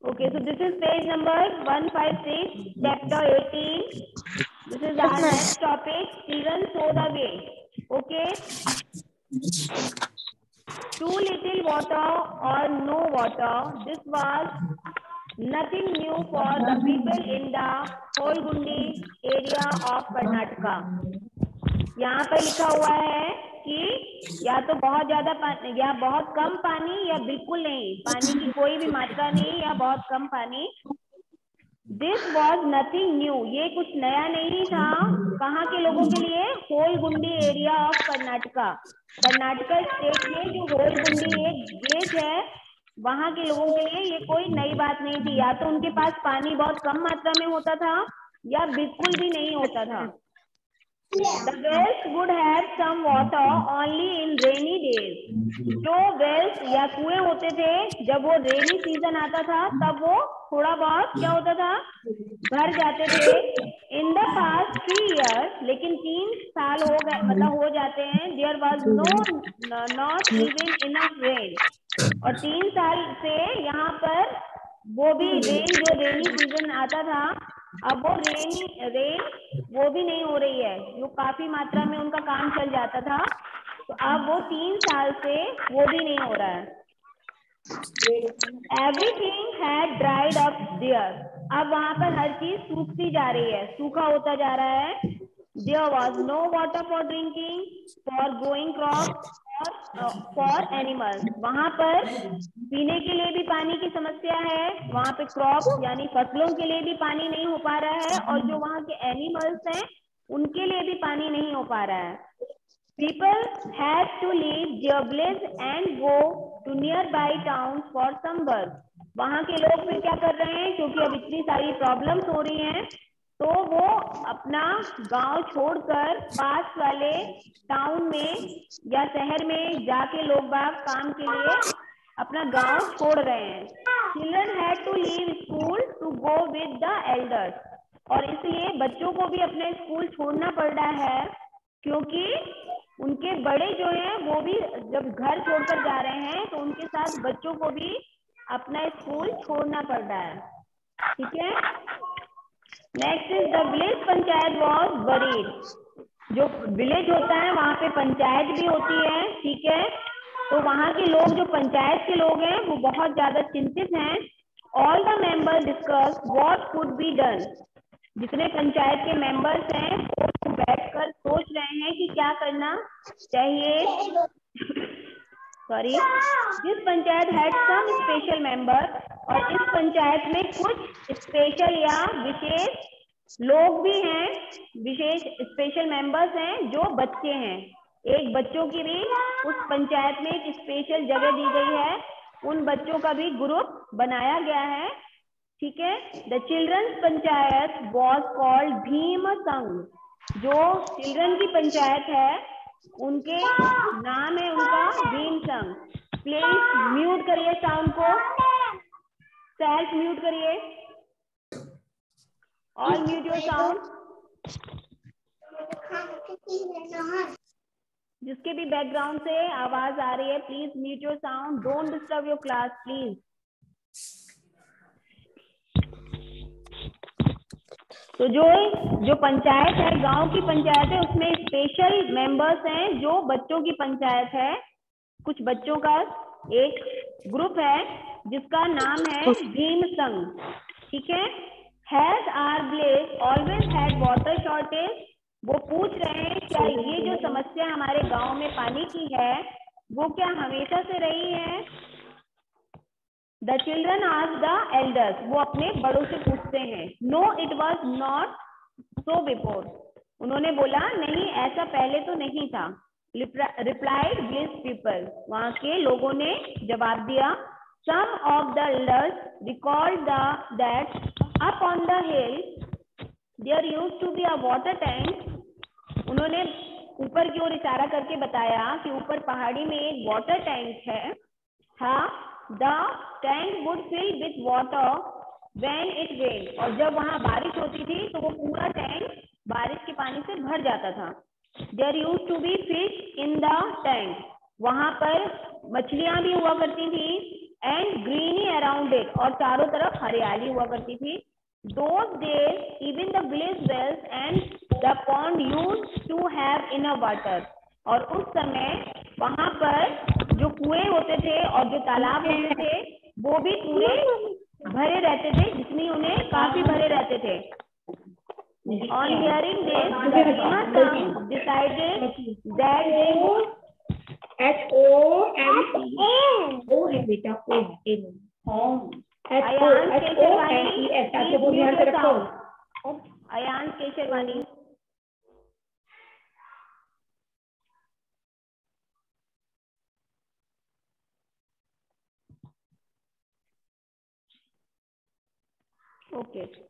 Okay, so this is page number 156, chapter 18. This is our next topic. Children show the way. Okay. Too little water or no water. This was nothing new for the people in the Holgundi area of Karnataka. यहाँ पर लिखा हुआ है कि या तो बहुत ज्यादा पानी या बहुत कम पानी या बिल्कुल नहीं, पानी की कोई भी मात्रा नहीं या बहुत कम पानी। दिस वॉज नथिंग न्यू, ये कुछ नया नहीं था। कहाँ के लोगों के लिए? Holagundi area of Karnataka, Karnataka state में जो होलगुंडी एक विलेज है वहां के लोगों के लिए ये कोई नई बात नहीं थी। या तो उनके पास पानी बहुत कम मात्रा में होता था या बिल्कुल भी नहीं होता था। The wells would have some water only in rainy days. जो wells या कुएं होते थे जब वो रेनी सीजन आता था तब वो थोड़ा बहुत क्या होता था, भर जाते थे। In the past 3 years, लेकिन 3 साल हो गए, मतलब हो जाते हैं, there was not even enough rain. और 3 साल से यहाँ पर वो भी रेन, जो रेनी सीजन आता था, अब वो रेन वो भी नहीं हो रही है, जो काफी मात्रा में उनका काम चल जाता था, तो अब वो 3 साल से वो भी नहीं हो रहा है। Everything had dried up there, अब वहां पर हर चीज सूखती जा रही है, सूखा होता जा रहा है। There was no water for drinking, for growing crop और फॉर एनिमल्स, वहां पर पीने के लिए भी पानी की समस्या है, वहां पे क्रॉप यानी फसलों के लिए भी पानी नहीं हो पा रहा है, और जो वहां के एनिमल्स हैं उनके लिए भी पानी नहीं हो पा रहा है। People had to leave their village and go to nearby towns for some work. वहां के लोग फिर क्या कर रहे हैं, क्योंकि अब इतनी सारी प्रॉब्लम्स हो रही हैं, तो वो अपना गांव छोड़कर पास वाले टाउन में या शहर में जाके लोग बाग काम के लिए अपना गांव छोड़ रहे हैं। Children had to leave school to go with the elders. और इसलिए बच्चों को भी अपने स्कूल छोड़ना पड़ रहा है, क्योंकि उनके बड़े जो हैं वो भी जब घर छोड़कर जा रहे हैं तो उनके साथ बच्चों को भी अपना स्कूल छोड़ना पड़ रहा है। ठीक है। Next is the village panchayat was buried, जो विलेज होता है वहां पे पंचायत भी होती है। ठीक है, तो वहां के लोग, जो पंचायत के लोग हैं, वो बहुत ज्यादा चिंतित हैं। All the members discuss what could be done, जितने पंचायत के मेंबर्स हैं वो बैठकर सोच रहे हैं कि क्या करना चाहिए। Sorry, this panchayat had some special member, और इस पंचायत में कुछ स्पेशल या विशेष लोग भी हैं, विशेष स्पेशल मेंबर्स हैं जो बच्चे हैं। एक बच्चों की भी उस पंचायत में एक स्पेशल जगह दी गई है, उन बच्चों का भी ग्रुप बनाया गया है। ठीक है। The childrens panchayat was called Bheem Sangh, जो चिल्ड्रन की पंचायत है उनके नाम है उनका भीम संघ। प्लीज म्यूट करिए साउंड को, सेल्फ म्यूट करिए, ऑल म्यूट योर साउंड। जिसके भी बैकग्राउंड से आवाज आ रही है please mute your sound, don't disturb your class please. तो जो पंचायत है, गांव की पंचायत है, उसमें स्पेशल मेंबर्स हैं जो बच्चों की पंचायत है। कुछ बच्चों का एक ग्रुप है जिसका नाम है भीम संघ। ठीक है। Has our village always had water shortage, वो पूछ रहे हैं क्या ये जो समस्या हमारे गांव में पानी की है वो क्या हमेशा से रही है। The children ask the elders, वो अपने बड़ों से पूछते हैं। No it was not so before, उन्होंने बोला नहीं ऐसा पहले तो नहीं था। रिप्लाइड विलेज पीपल, वहां के लोगों ने जवाब दिया। Some of the elders recalled that up on the hill there used to be a water tank, उन्होंने ऊपर की ओर इशारा करके बताया कि ऊपर पहाड़ी में एक वाटर टैंक है। हाँ, the tank would fill with water when it rained, और जब वहां बारिश होती थी तो वो पूरा टैंक बारिश के पानी से भर जाता था। There used to be fish in the tank, वहां पर मछलियां भी हुआ करती थी। And greeny around अहेड, और चारों तरफ हरियाली हुआ करती थी. Those days, even the village wells and the pond used to have enough water. और उस समय वहां पर जो कुएं होते थे और जो तालाब होते थे वो भी पूरे भरे रहते थे, जिसमें उन्हें काफी भरे रहते थे. On hearing this, the Bhima decided that they would Ayan Kesharwani. Okay.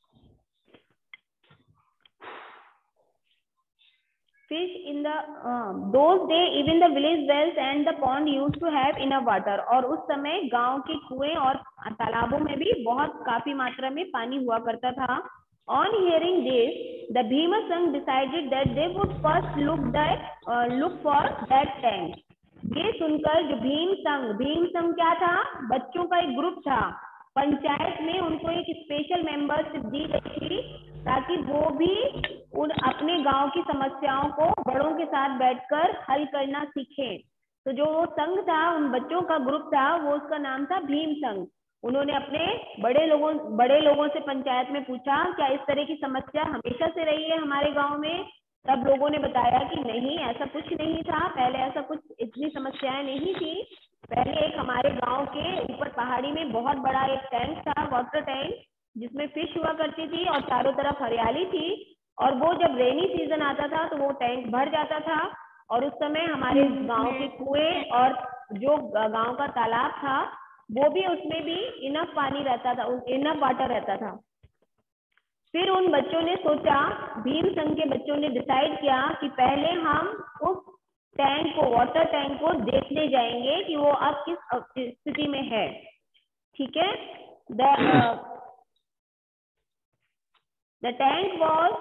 Fish in the those days, even the village wells and the pond used to have enough water. और उस समय गांव के कुएं और तालाबों में भी बहुत काफी मात्रा में पानी हुआ करता था. On hearing this, the Bhima Sangh decided that they would first look for that tank. ये सुनकर जो भीम संघ क्या था? बच्चों का एक ग्रुप था. पंचायत में उनको एक स्पेशल मेंबरशिप दी गई थी ताकि वो भी उन अपने गांव की समस्याओं को बड़ों के साथ बैठकर हल करना सीखें. तो जो वो संघ था, उन बच्चों का ग्रुप था, वो उसका नाम था भीम संघ. उन्होंने अपने बड़े लोगों से पंचायत में पूछा, क्या इस तरह की समस्या हमेशा से रही है हमारे गांव में? सब लोगों ने बताया कि नहीं, ऐसा कुछ नहीं था, पहले ऐसा कुछ इतनी समस्याएं नहीं थी. पहले एक हमारे गांव के ऊपर पहाड़ी में बहुत बड़ा एक टैंक था, वाटर टैंक, जिसमें फिश हुआ करती थी और चारों तरफ हरियाली थी. और वो जब रेनी सीजन आता था तो वो टैंक भर जाता था और उस समय हमारे गांव के कुएं और जो गांव का तालाब था वो भी, उसमें भी इनफ पानी रहता था, इनफ वाटर रहता था. फिर उन बच्चों ने सोचा, भीम संघ के बच्चों ने डिसाइड किया कि पहले हम उस टैंक को, वाटर टैंक को देखने जाएंगे कि वो अब किस स्थिति में है. ठीक है. The tank was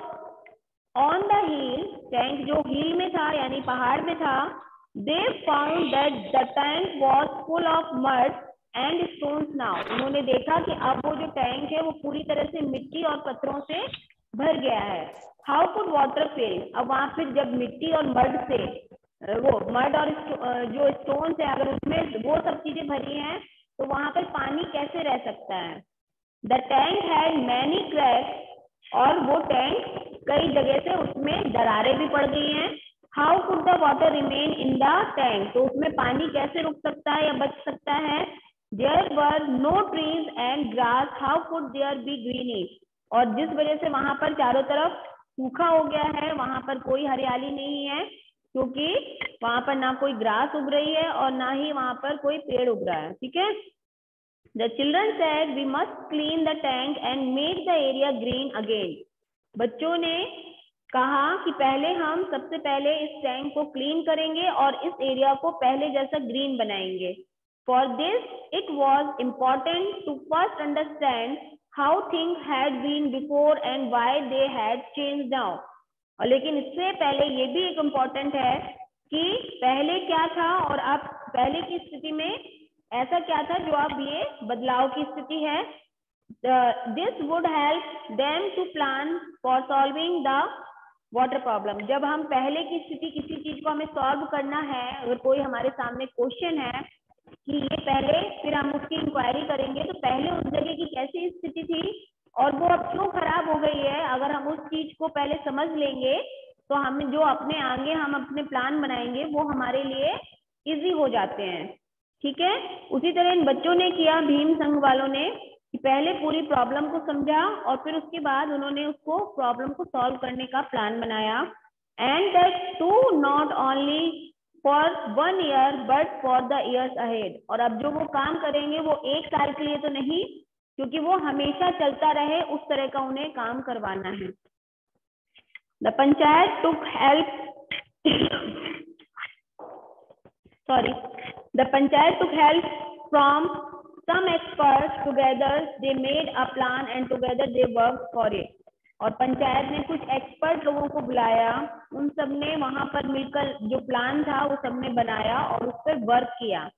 on the hill. Tank जो हिल में था यानी पहाड़ में था. They found that the tank was full of mud and stones now. उन्होंने देखा कि अब वो जो टैंक है वो पूरी तरह से मिट्टी और पत्थरों से भर गया है. How could water fill. अब वहां फिर जब मिट्टी और मड से, वो मड और जो स्टोन्स है, अगर उसमें वो सब चीजें भरी हैं तो वहां पर पानी कैसे रह सकता है. The tank had many cracks. और वो टैंक कई जगह से उसमें दरारें भी पड़ गई हैं. How could the water remain in the tank. तो उसमें पानी कैसे रुक सकता है या बच सकता है. There were no trees and grass. How could there be greeny. और जिस वजह से वहां पर चारों तरफ सूखा हो गया है, वहां पर कोई हरियाली नहीं है, क्योंकि वहां पर ना कोई ग्रास उग रही है और ना ही वहां पर कोई पेड़ उग रहा है. ठीक है. The children said we must clean the tank and make the area green again. बच्चों ने कहा कि सबसे पहले इस टैंक को क्लीन करेंगे और इस एरिया को पहले जैसा ग्रीन बनाएंगे. For this, it was important to first understand how things had been before and why they had changed now. और लेकिन इससे पहले ये भी एक इम्पोर्टेंट है कि पहले क्या था और अब पहले की स्थिति में ऐसा क्या था जो अब ये बदलाव की स्थिति है. This would help them to plan for solving the water problem. जब हम पहले की स्थिति, किसी चीज को हमें सॉल्व करना है, अगर कोई हमारे सामने क्वेश्चन है कि ये पहले, फिर हम उसकी इंक्वायरी करेंगे तो पहले उस जगह की कैसी स्थिति थी और वो अब क्यों खराब हो गई है. अगर हम उस चीज को पहले समझ लेंगे तो हम जो अपने आगे हम अपने प्लान बनाएंगे वो हमारे लिए इजी हो जाते हैं. ठीक है. उसी तरह इन बच्चों ने किया, भीम संघ वालों ने, कि पहले पूरी प्रॉब्लम को समझा और फिर उसके बाद उन्होंने उसको प्रॉब्लम को सॉल्व करने का प्लान बनाया. And that too not only for 1 year but for the years ahead. और अब जो वो काम करेंगे वो 1 साल के लिए तो नहीं, क्योंकि वो हमेशा चलता रहे, उस तरह का उन्हें काम करवाना है. The panchayat took help The panchayat took help from some experts. Together they made a plan and together they worked for it. और पंचायत ने कुछ एक्सपर्ट लोगों को बुलाया, उन सब ने वहां पर मिलकर जो प्लान था वो सबने बनाया और उस पर वर्क किया.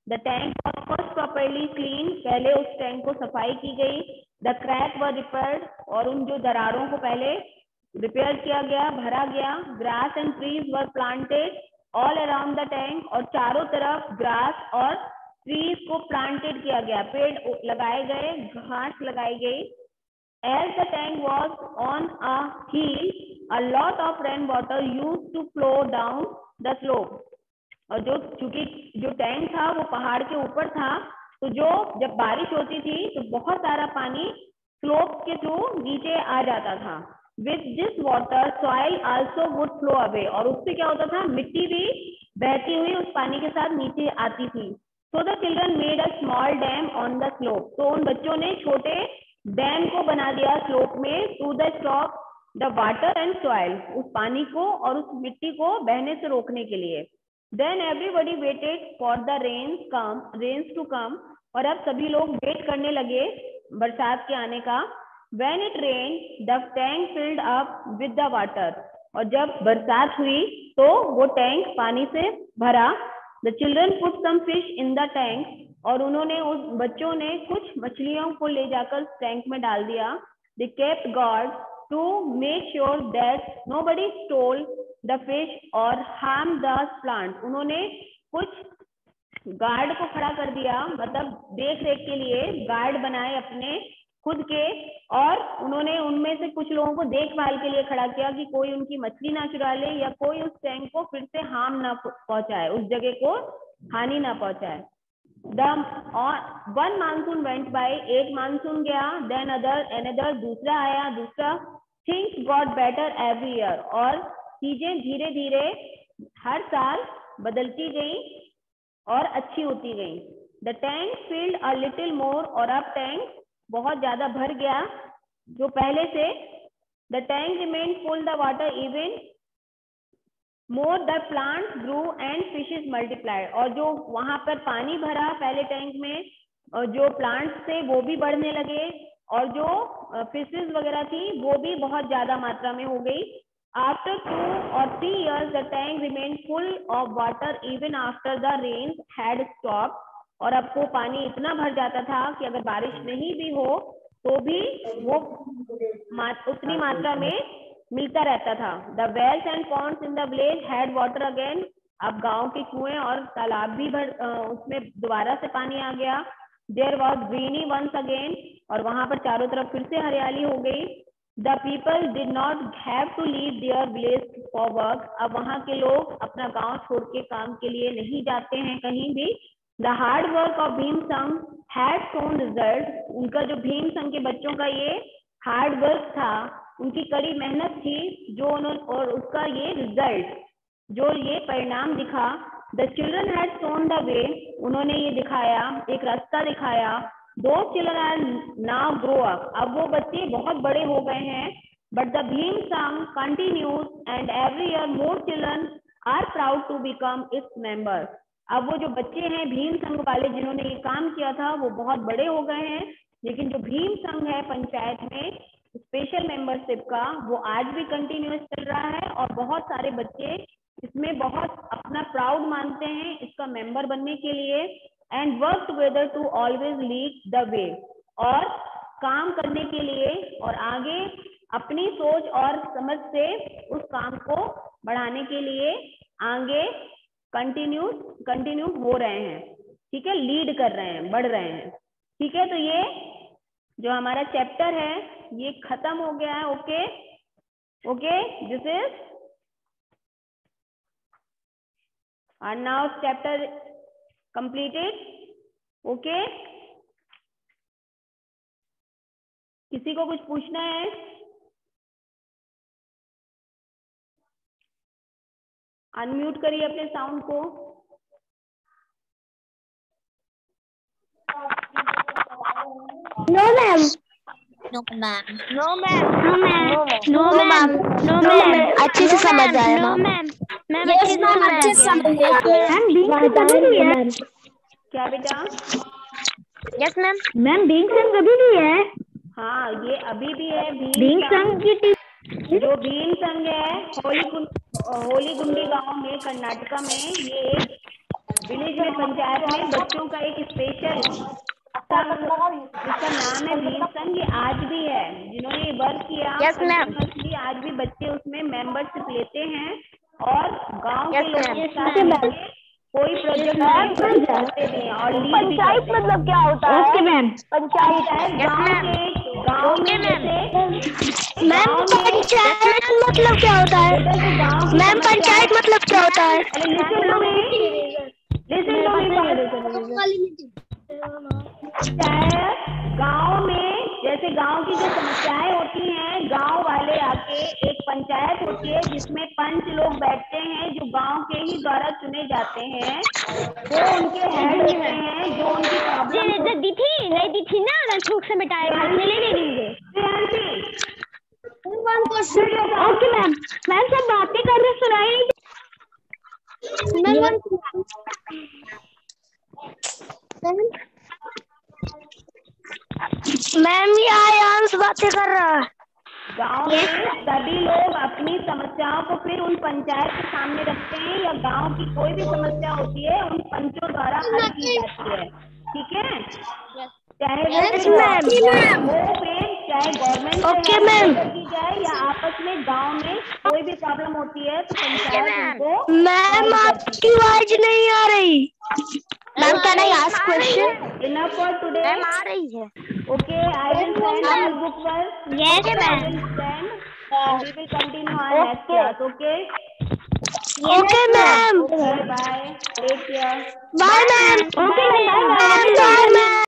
The tank was first properly cleaned. पहले उस टैंक को सफाई की गई. The crack were repaired. और उन जो दरारों को पहले रिपेयर किया गया, भरा गया. Grass and trees were planted all around the tank. और चारों तरफ ग्रास और ट्रीज को प्लांटेड किया गया, पेड़ लगाए गए, घास लगाई गई. As the tank was on a hill, a lot of rain water used to flow down the slope. और जो चूंकि जो टैंक था वो पहाड़ के ऊपर था, तो जो जब बारिश होती थी तो बहुत सारा पानी स्लोप के थ्रू नीचे आ जाता था. With this water, soil also would flow away. और उससे क्या होता था, मिट्टी भी बहती हुई उस पानी के साथ नीचे आती थी. So the children made a small dam on the slope. तो उन बच्चों ने छोटे डैम को बना दिया स्लोप में, to the stop the water and soil. उस पानी को और उस मिट्टी को बहने से रोकने के लिए. Then everybody waited for the rains to come. और अब सभी लोग वेट करने लगे बरसात के आने का. When it rained, the tank filled up with the water. और जब बरसात हुई तो वो टैंक पानी से भरा. The children put some fish in the tank. और उन्होंने उस बच्चों ने कुछ मछलियों को ले जाकर टैंक में डाल दिया. They kept guard to make sure that nobody stole the fish or harm the plant. उन्होंने कुछ गार्ड को खड़ा कर दिया, मतलब देख रेख के लिए गार्ड बनाए अपने खुद के, और उन्होंने उनमें से कुछ लोगों को देखभाल के लिए खड़ा किया कि कोई उनकी मछली ना चुरा ले या कोई उस टैंक को फिर से हार्म ना पहुंचाए, उस जगह को हानि ना पहुंचाए. One monsoon went by. एक मानसून गया. Then another दूसरा आया, दूसरा. Things got better every year. और चीजें धीरे धीरे हर साल बदलती गई और अच्छी होती गई. The tank filled a little more. और अब टैंक बहुत ज्यादा भर गया जो पहले से. The tank remained full. The water even more. The plants grew and fishes multiplied. और जो वहां पर पानी भरा पहले टैंक में, और जो प्लांट्स थे वो भी बढ़ने लगे, और जो फिशेस वगैरह थी वो भी बहुत ज्यादा मात्रा में हो गई. After 2 or 3 years, the tank remained full of water even after the rains had stopped. और अब वो पानी इतना भर जाता था कि अगर बारिश नहीं भी हो तो भी वो उतनी मात्रा में मिलता रहता था. The wells and ponds in the village had water again. अब गांव के कुएं और तालाब भी उसमें दोबारा से पानी आ गया. There was greenery once again. और वहां पर चारों तरफ फिर से हरियाली हो गई. The people did not have to leave their village for work. अब वहां के लोग अपना गांव छोड़ के काम के लिए नहीं जाते हैं कहीं भी. The hard work of Bhimsang had shown result. उनका जो भीमसंग के बच्चों का ये हार्ड वर्क था, उनकी कड़ी मेहनत थी, जो उन्होंने, और उसका ये रिजल्ट, जो ये परिणाम दिखा. The children had shown the way. उन्होंने ये दिखाया, एक रास्ता दिखाया. Those children are now grow up. अब वो बच्चे बहुत बड़े हो गए हैं. But the Bhimsang continues and every year more children are proud to become its members. अब वो जो बच्चे हैं भीम संघ वाले जिन्होंने ये काम किया था वो बहुत बड़े हो गए हैं, लेकिन जो भीम संघ है पंचायत में स्पेशल मेंबरशिप का, वो आज भी कंटिन्यूस चल रहा है और बहुत सारे बच्चे इसमें बहुत अपना प्राउड मानते हैं इसका मेंबर बनने के लिए. And work together to always lead the way. और काम करने के लिए और आगे अपनी सोच और समझ से उस काम को बढ़ाने के लिए आगे कंटिन्यू हो रहे हैं. ठीक है, लीड कर रहे हैं, बढ़ रहे हैं. ठीक है, तो ये जो हमारा चैप्टर है ये खत्म हो गया है. Okay okay, this is and now chapter completed. Okay, किसी को कुछ पूछना है? अनम्यूट करिए अपने साउंड को. No ma'am. No ma'am. No ma'am. No ma'am. No ma'am. अच्छे से समझ आया. No ma'am. मैम अच्छे से समझ आया. मैम क्या बेटा? Yes ma'am. मैम बीइंग संघ अभी भी है. हाँ, ये अभी भी है. बीइंग संघ की जो भीम संघ है होलीगुंडी गांव में कर्नाटका में, ये एक विलेज में पंचायत में बच्चों का एक स्पेशल जिसका नाम है भीम संघ, ये आज भी है। जिन्होंने ये वर्क किया कंटिन्यूअसली, आज भी बच्चे उसमें मेंबरशिप लेते हैं और गांव के लोगों के साथ कोई प्रोजेक्ट करते हैं। और पंचायत मतलब क्या होता है? Okay ma'am. पंचायत गांव में मैम पंचायत मतलब क्या होता है? मैम पंचायत मतलब क्या होता है? गांव में जैसे गांव की जो समस्याएं होती हैं, गांव वाले आके, एक पंचायत होती है जिसमें पंच लोग बैठते हैं जो गांव के ही द्वारा चुने जाते हैं, वो उनके हेड होते हैं जो उनकी प्रॉब्लम दी थी ना छूट से मिटाएगा ले लेंगे। Okay ma'am. मैम सब बातें कर रहे सुनाई नहीं। मैम ये आयांश बातें कर रहा है। गांव में सभी लोग अपनी समस्याओं को फिर उन पंचायत के सामने रखते हैं, या गांव की कोई भी समस्या होती है उन पंचों द्वारा हल की जाती है। ठीक है, चाहे गवर्नमेंट की जाए या आपस में गांव में कोई भी प्रॉब्लम होती है तो पंचायत उनको। मैम आपकी आवाज नहीं आ रही। Ma'am can I ask question? Enough for today. Ma'am आ रही है। Okay, I will send our book first. Yes, ma'am. I will send. And we will continue our next class. Okay. Okay, ma'am. Okay, bye. Take care. Bye, ma'am. Okay, ma'am. Bye, ma'am.